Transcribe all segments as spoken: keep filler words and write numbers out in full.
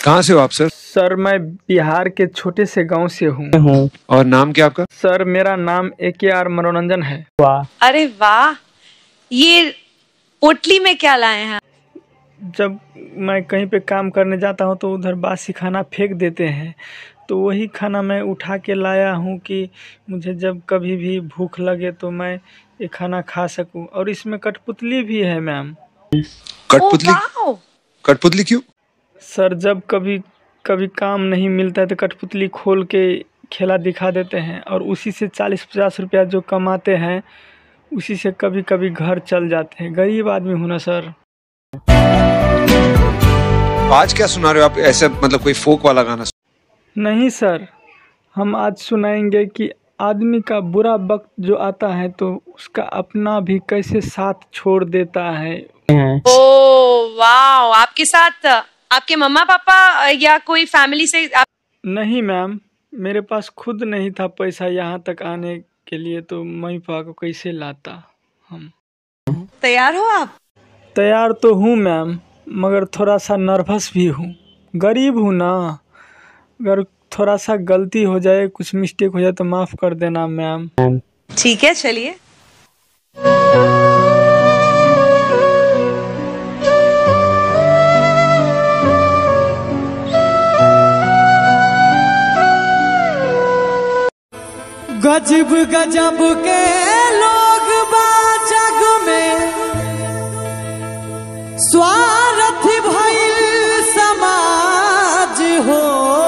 कहाँ से हो आप सर? सर मैं बिहार के छोटे से गांव से हूँ। और नाम क्या आपका? सर मेरा नाम ए के आर मनोरंजन है। वाह, अरे वाह, ये पोटली में क्या लाए हैं? जब मैं कहीं पे काम करने जाता हूँ तो उधर बासी खाना फेंक देते हैं, तो वही खाना मैं उठा के लाया हूँ कि मुझे जब कभी भी भूख लगे तो मैं ये खाना खा सकूँ। और इसमें कठपुतली भी है मैम। कठपुतली? कठपुतली क्यों? सर जब कभी कभी काम नहीं मिलता है तो कठपुतली खोल के खेला दिखा देते हैं और उसी से चालीस पचास रुपया जो कमाते हैं उसी से कभी कभी घर चल जाते हैं। गरीब आदमी हूँ ना सर। आज क्या सुना रहे हो आप? ऐसे मतलब कोई फोक वाला गाना? नहीं सर, हम आज सुनाएंगे कि आदमी का बुरा वक्त जो आता है तो उसका अपना भी कैसे साथ छोड़ देता है। ओह वाह, आपके साथ आपके मम्मा पापा या कोई फैमिली से आप... नहीं मैम, मेरे पास खुद नहीं था पैसा यहाँ तक आने के लिए, तो मम्मी पापा को कैसे लाता हम। तैयार हो आप? तैयार तो हूँ मैम, मगर थोड़ा सा नर्वस भी हूँ। गरीब हूँ ना, अगर थोड़ा सा गलती हो जाए, कुछ मिस्टेक हो जाए तो माफ़ कर देना मैम। ठीक है, चलिए। गजब गजब के लोग बा जग में, स्वार्थी भइल समाज हो।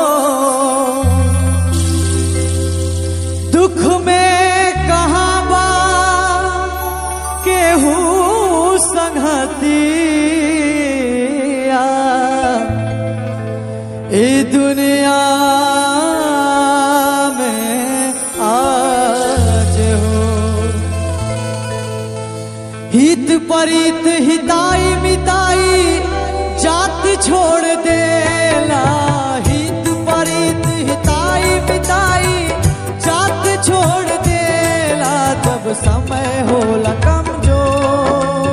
दुख में कहाँ बा केहू संगतिया, ए दुनिया हित परित हिताई मिताई जात छोड़ देला। हित परित हिताई मिताई जात छोड़ देला। जब समय होला कमजोर,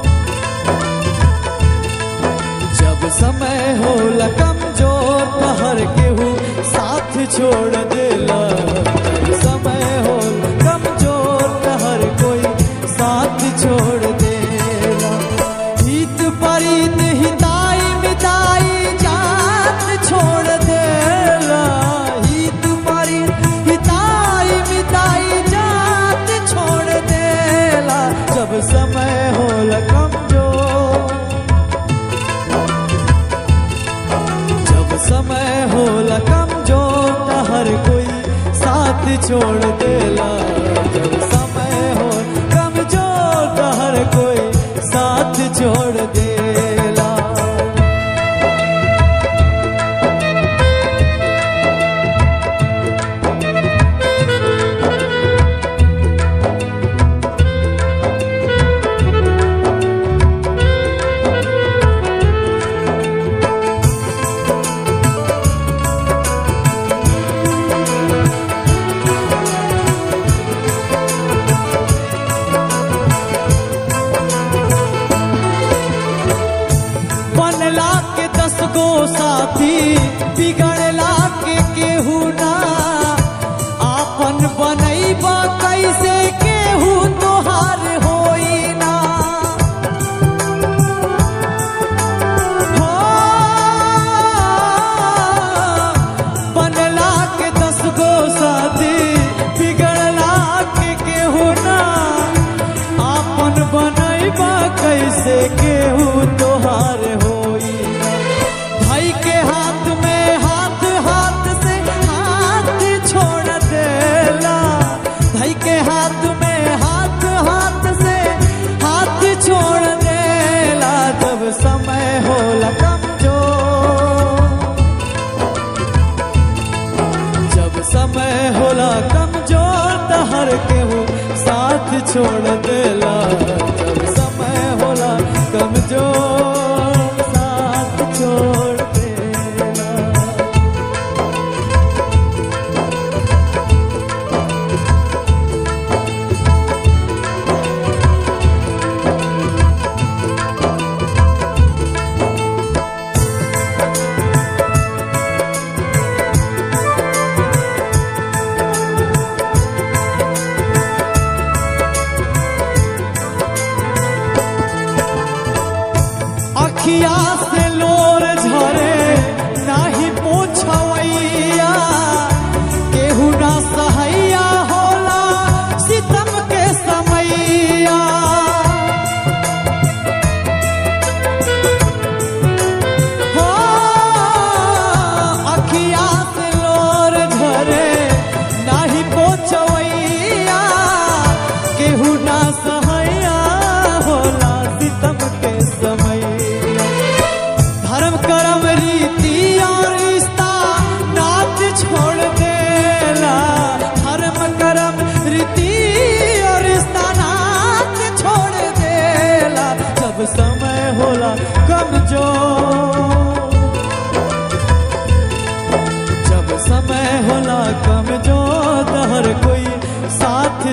जब समय होला कमजोर तो हर केहू साथ छोड़ देला। जब समय होला कमजोर तो हर कोई साथ छोड़ देला। हित परित हिताई मिताई जात छोड़ देला। हित परित हिताई मिताई जात छोड़ देला। जब समय होला कमजोर, जब समय होला कमजोर तो हर कोई साथ छोड़ देला। जब समय हो कमजोर तो हर कोई साथ छोड़ देला। साथी बिगड़ला के केहू ना आपन बनैबा, कैसे केहू तोहार होई ना। हो बनला के दस गो साथी बिगड़ला के केहू ना आपन बनैबा, कैसे केहू तोहार होई। के हाथ में हाथ हाथ से हाथ छोड़ देला। भाई के हाथ में हाथ हाथ से हाथ छोड़ देला। जब समय होला कमजोर, जब समय होला कमजोर तो हर केहू साथ छोड़ देला। जब समय होला कमजोर साथ छोड़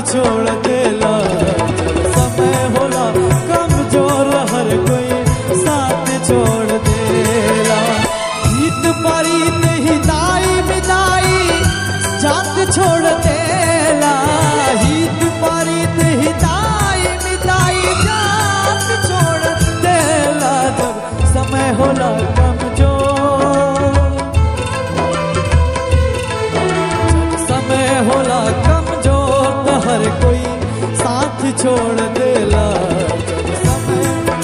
छोड़ देला जब समय होला कमजोर हर कोई साथ छोड़ देला हित परीत हिताई मिताई जात छोड़ देला हित परीत हिताई मिताई जात छोड़ देला जब समय होला कमजोर जब समय होला कमजोर तो हर कोई साथ छोड़ देला जब समय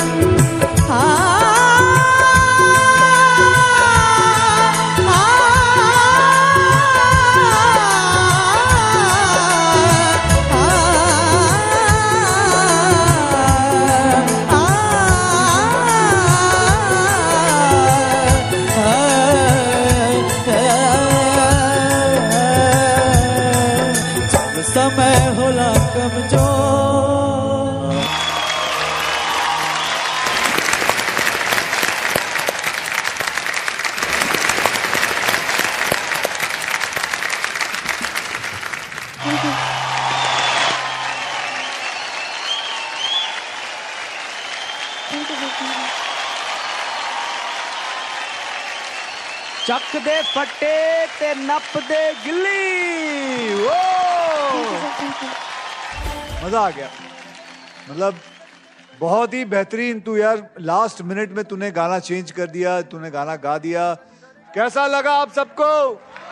समय होला कमजोर। ਚੱਕ ਦੇ ਫੱਟੇ ਤੇ ਨੱਪ ਦੇ ਗਿੱਲੀ। ओ मजा आ गया। मतलब बहुत ही बेहतरीन। तू यार लास्ट मिनट में तूने गाना चेंज कर दिया, तूने गाना गा दिया। कैसा लगा आप सबको?